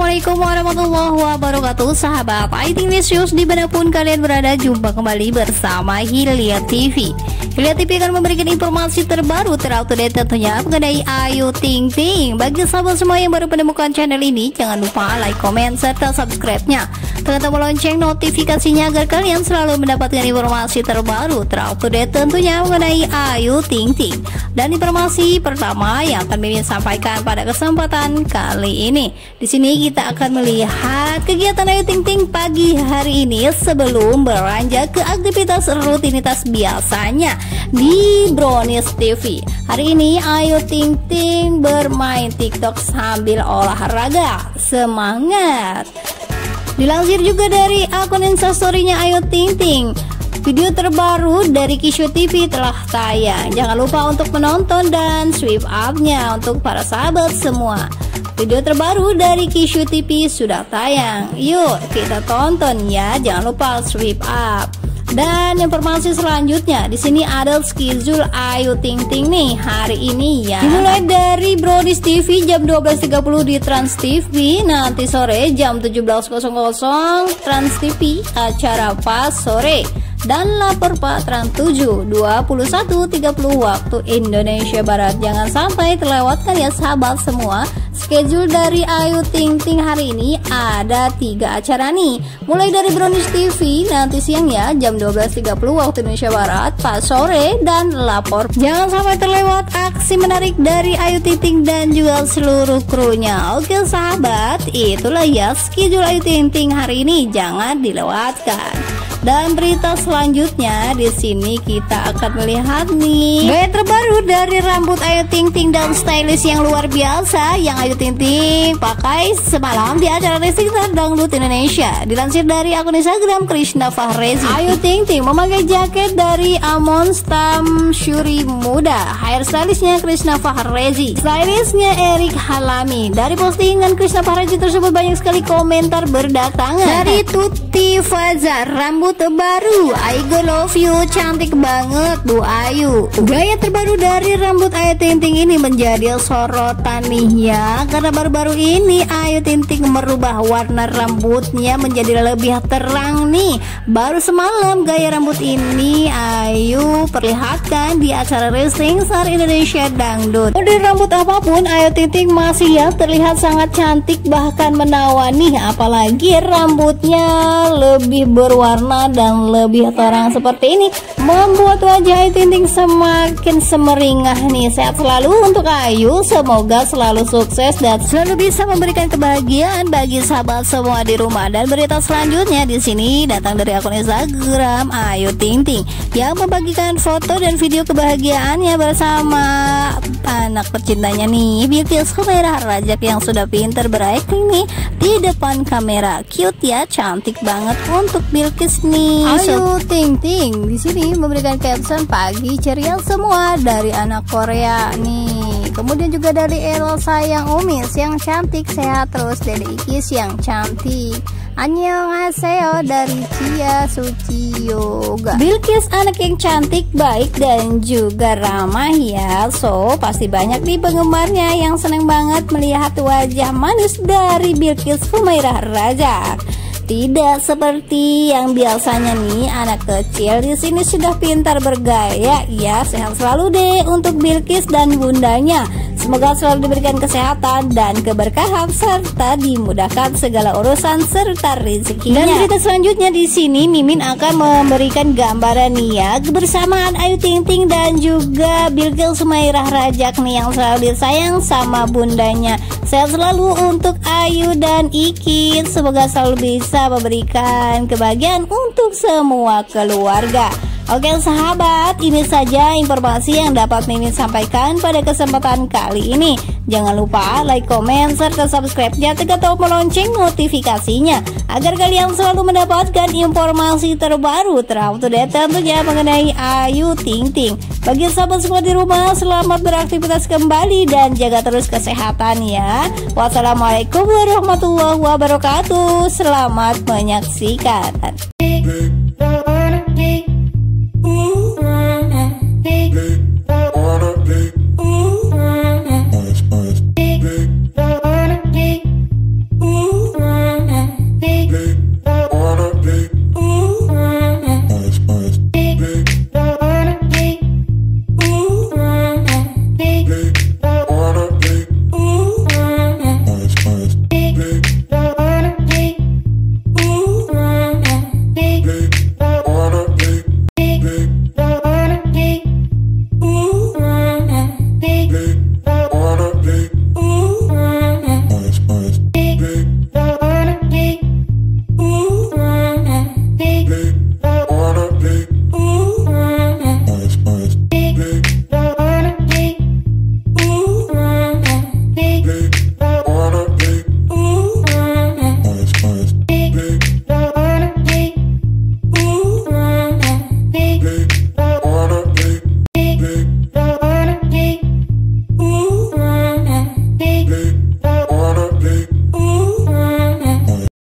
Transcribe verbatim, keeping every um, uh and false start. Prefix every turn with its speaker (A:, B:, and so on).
A: Assalamualaikum warahmatullahi wabarakatuh. Sahabat I T News dimanapun kalian berada, jumpa kembali bersama Hilya T V. Hilya T V akan memberikan informasi terbaru terupdate tentunya mengenai Ayu Ting Ting. Bagi sahabat semua yang baru menemukan channel ini, jangan lupa like, komen, serta subscribe-nya. Tekan tombol lonceng notifikasinya agar kalian selalu mendapatkan informasi terbaru terupdate tentunya mengenai Ayu Ting Ting. Dan informasi pertama yang akan Mimin sampaikan pada kesempatan kali ini, di sini kita akan melihat kegiatan Ayu Ting Ting pagi hari ini sebelum beranjak ke aktivitas rutinitas biasanya di Brownies T V. Hari ini Ayu Ting Ting bermain TikTok sambil olahraga. Semangat! Dilansir juga dari akun Instastory-nya Ayu Ting Ting, video terbaru dari Kishu T V telah tayang. Jangan lupa untuk menonton dan swipe up-nya untuk para sahabat semua. Video terbaru dari Kishu T V sudah tayang. Yuk kita tonton ya. Jangan lupa swipe up. Dan informasi selanjutnya, di sini ada schedule Ayu Ting Ting nih hari ini ya. Dimulai dari Brownies T V jam dua belas tiga puluh di Trans T V, nanti sore jam tujuh belas Trans T V acara pas sore. Dan lapor Patran tujuh dua puluh satu tiga puluh waktu Indonesia Barat. Jangan sampai terlewatkan ya sahabat semua. Schedule dari Ayu Ting Ting hari ini ada tiga acara nih. Mulai dari Brownies T V nanti siang ya jam dua belas tiga puluh waktu Indonesia Barat, pas sore, dan lapor. Jangan sampai terlewat aksi menarik dari Ayu Ting Ting dan juga seluruh krunya. Oke sahabat, itulah ya schedule Ayu Ting Ting hari ini, jangan dilewatkan. Dan berita selanjutnya, di sini kita akan melihat nih gaya terbaru dari rambut Ayu Ting Ting dan stylish yang luar biasa yang Ayu Ting Ting pakai semalam di acara Resikat Dangdut Indonesia. Dilansir dari akun Instagram Krishna Fahrezi, Ayu Ting Ting memakai jaket dari Amon Stam Shuri Muda. Hairstylistnya Krishna Fahrezi, stylistnya Erik Halami. Dari postingan Krishna Fahrezi tersebut banyak sekali komentar berdatangan dari Tuti Fazar, rambut terbaru I go love you, cantik banget Bu Ayu. Gaya terbaru dari rambut Ayu Ting Ting ini menjadi sorotan nih ya, karena baru-baru ini Ayu Ting Ting merubah warna rambutnya menjadi lebih terang nih. Baru semalam gaya rambut ini Ayu perlihatkan di acara Rising Star Indonesia Dangdut. Model rambut apapun Ayu Ting Ting masih ya terlihat sangat cantik, bahkan menawan nih, apalagi rambutnya lebih berwarna dan lebih terang seperti ini membuat wajah Ayu Ting Ting semakin semeringah nih. Sehat selalu untuk Ayu, semoga selalu sukses dan selalu bisa memberikan kebahagiaan bagi sahabat semua di rumah. Dan berita selanjutnya di sini datang dari akun Instagram Ayu Ting Ting yang membagikan foto dan video kebahagiaannya bersama anak tercintanya nih, Bilqis Humairah Rajak yang sudah pintar berakting nih di depan kamera. Cute ya, cantik banget untuk Bilqis nih. Ayu Ting Ting di sini memberikan caption pagi ceria semua dari anak Korea nih. Kemudian juga dari Elsa yang umis yang cantik, sehat terus. Dari Ikis yang cantik. Annyeonghaseyo dari Cia Suci Yoga. Bilqis anak yang cantik, baik dan juga ramah ya. So pasti banyak nih penggemarnya yang senang banget melihat wajah manis dari Bilqis Humairah Rajak. Tidak seperti yang biasanya nih, anak kecil di sini sudah pintar bergaya ya. Sehat selalu deh untuk Bilqis dan bundanya. Semoga selalu diberikan kesehatan dan keberkahan serta dimudahkan segala urusan serta rezekinya. Dan berita selanjutnya di sini Mimin akan memberikan gambaran nih ya kebersamaan Ayu Ting Ting dan juga Bilqis Humairah Rajak nih yang selalu disayang sama bundanya. Sehat selalu untuk Ayu dan Ikis. Semoga selalu bisa memberikan kebahagiaan untuk semua keluarga. Oke sahabat, ini saja informasi yang dapat Mimin sampaikan pada kesempatan kali ini. Jangan lupa like, komen, serta subscribe-nya, tekan tombol lonceng notifikasinya agar kalian selalu mendapatkan informasi terbaru terupdate tentunya mengenai Ayu Ting Ting. Bagi sahabat semua di rumah, selamat beraktivitas kembali dan jaga terus kesehatan ya. Wassalamualaikum warahmatullahi wabarakatuh. Selamat menyaksikan.